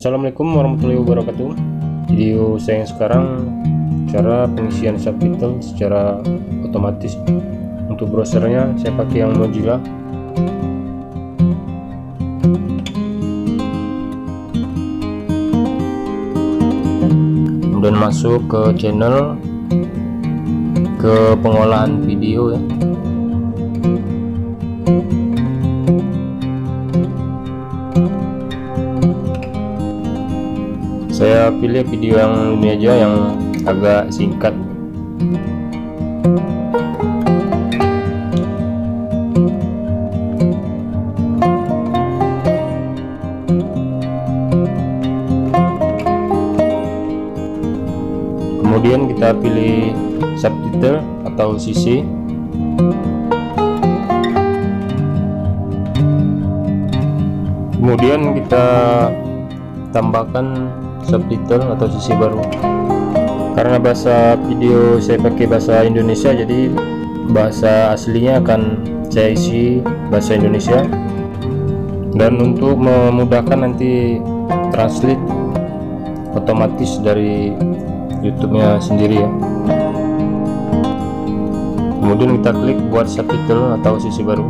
Assalamualaikum warahmatullahi wabarakatuh. Video saya yang sekarang cara pengisian subtitle secara otomatis. Untuk browsernya saya pakai yang Mozilla. Kemudian masuk ke channel, ke pengolahan video ya. Saya pilih video yang ini aja, yang agak singkat. Kemudian kita pilih subtitle atau CC. Kemudian kita tambahkan subtitle atau CC baru. Karena bahasa video saya pakai bahasa Indonesia, jadi bahasa aslinya akan saya isi bahasa Indonesia. Dan untuk memudahkan nanti translate otomatis dari YouTube-nya sendiri ya. Kemudian kita klik buat subtitle atau CC baru.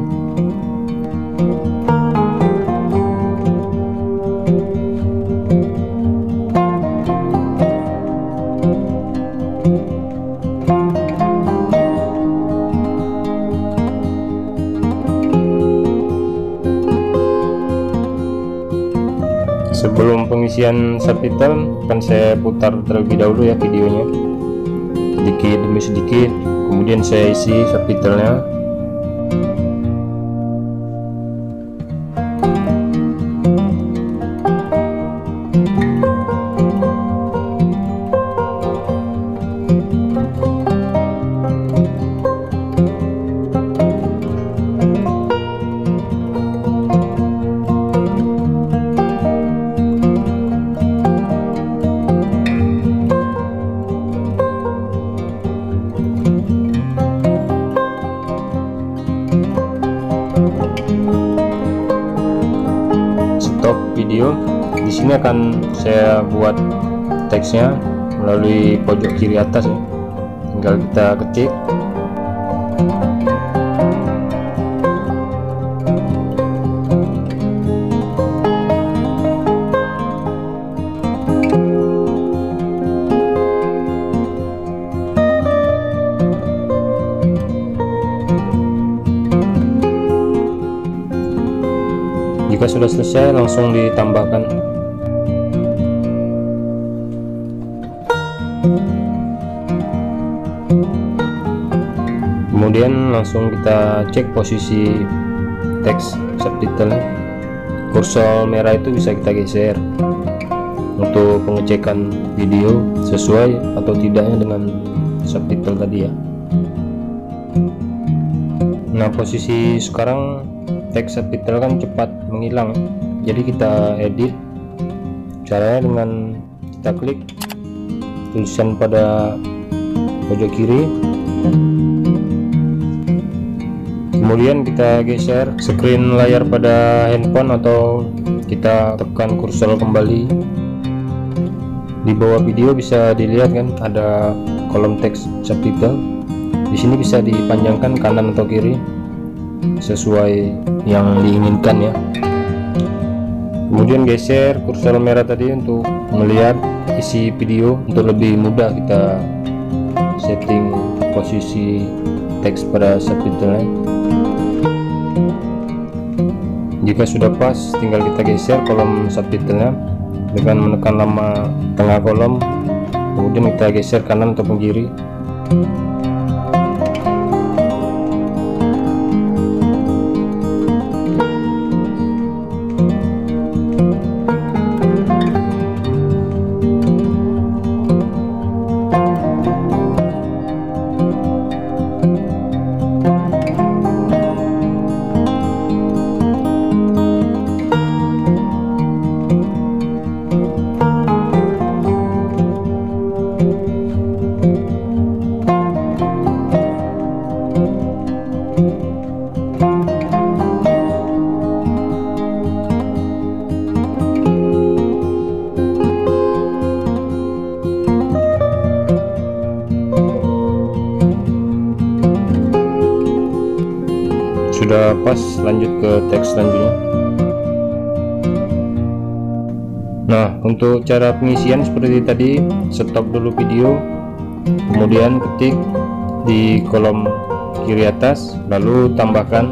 Sebelum pengisian subtitle akan saya putar terlebih dahulu ya videonya, sedikit demi sedikit, kemudian saya isi subtitlenya. Stop video. Di sini akan saya buat teksnya melalui pojok kiri atas ya. Tinggal kita ketik. Jika sudah selesai, langsung ditambahkan. Kemudian langsung kita cek posisi teks subtitle. Kursor merah itu bisa kita geser untuk pengecekan video sesuai atau tidaknya dengan subtitle tadi ya. Nah, posisi sekarang teks subtitle kan cepat menghilang, jadi kita edit. Caranya dengan kita klik tulisan pada pojok kiri, kemudian kita geser screen layar pada handphone atau kita tekan kursor kembali. Di bawah video bisa dilihat kan ada kolom teks subtitle. Di sini bisa dipanjangkan kanan atau kiri sesuai yang diinginkan ya. Kemudian geser kursor merah tadi untuk melihat isi video. Untuk lebih mudah kita setting posisi teks pada subtitle. Jika sudah pas, tinggal kita geser kolom subtitlenya dengan menekan lama tengah kolom, kemudian kita geser kanan ataupun kiri. pas lanjut ke teks selanjutnya. Nah, untuk cara pengisian seperti tadi, stop dulu video, kemudian ketik di kolom kiri atas, lalu tambahkan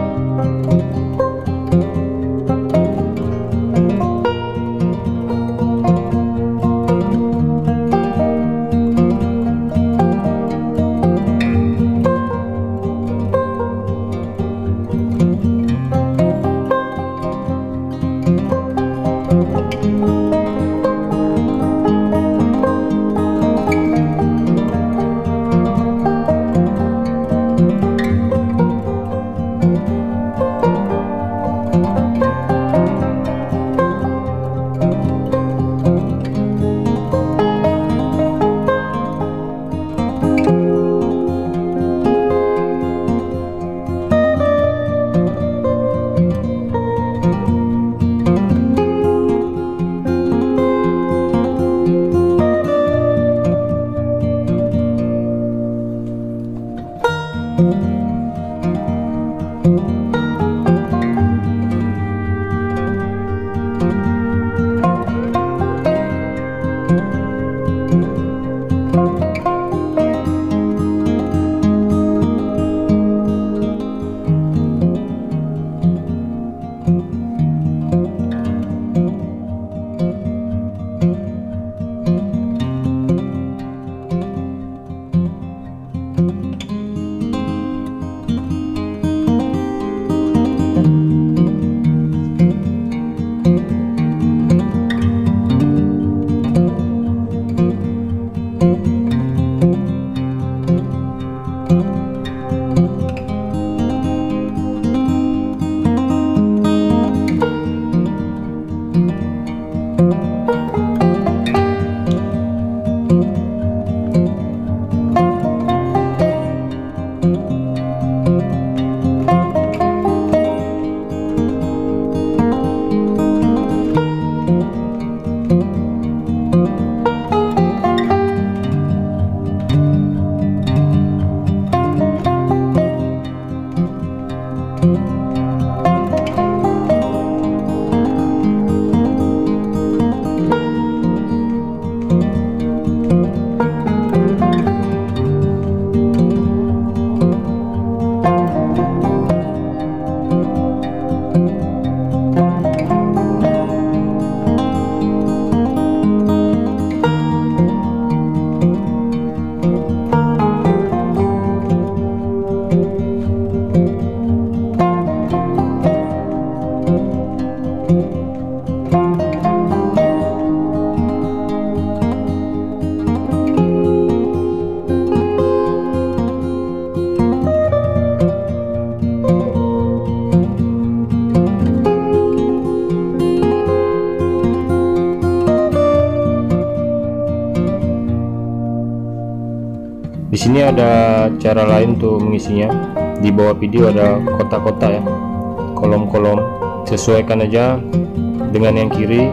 Di sini ada cara lain untuk mengisinya. Di bawah video ada kotak-kotak ya, kolom-kolom. Sesuaikan aja dengan yang kiri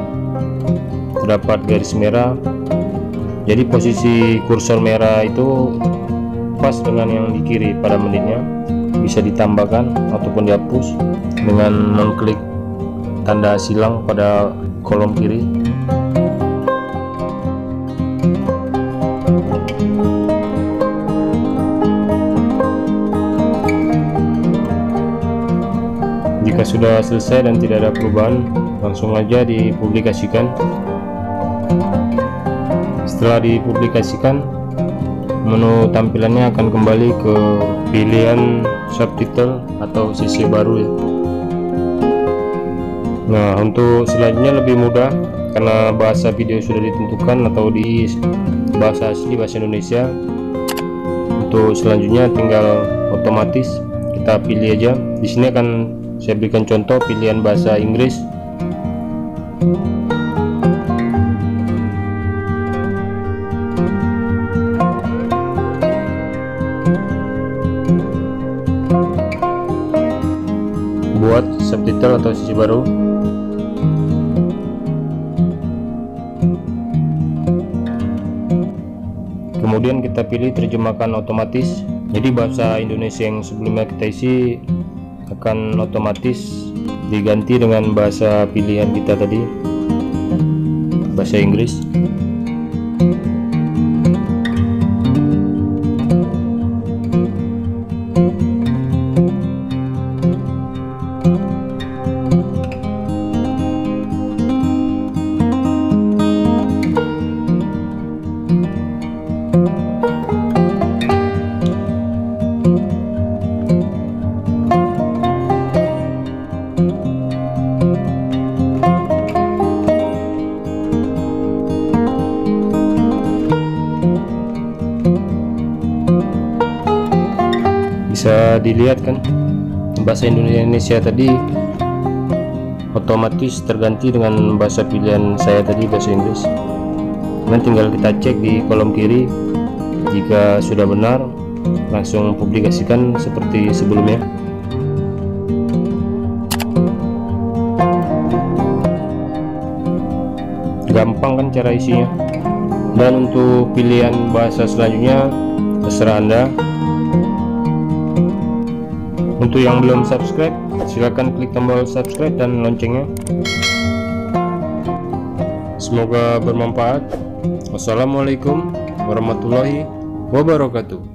terdapat garis merah. Jadi posisi kursor merah itu pas dengan yang di kiri pada menitnya. Bisa ditambahkan ataupun dihapus dengan mengklik tanda silang pada kolom kiri. Jika sudah selesai dan tidak ada perubahan, langsung aja dipublikasikan. Setelah dipublikasikan, menu tampilannya akan kembali ke pilihan subtitle atau sesi baru ya. Nah, untuk selanjutnya lebih mudah karena bahasa video sudah ditentukan atau di bahasa asli bahasa Indonesia. Untuk selanjutnya tinggal otomatis kita pilih aja. Di sini akan saya berikan contoh pilihan bahasa Inggris. Buat subtitle atau sesi baru. Kemudian kita pilih terjemahkan otomatis. Jadi bahasa Indonesia yang sebelumnya kita isi akan otomatis diganti dengan bahasa pilihan kita tadi, bahasa Inggris. Bisa dilihat kan, bahasa Indonesia tadi otomatis terganti dengan bahasa pilihan saya tadi, bahasa Inggris. Dan tinggal kita cek di kolom kiri, jika sudah benar langsung publikasikan seperti sebelumnya. Gampang kan cara isinya. Dan untuk pilihan bahasa selanjutnya terserah Anda. Untuk yang belum subscribe, silahkan klik tombol subscribe dan loncengnya. Semoga bermanfaat. Wassalamualaikum warahmatullahi wabarakatuh.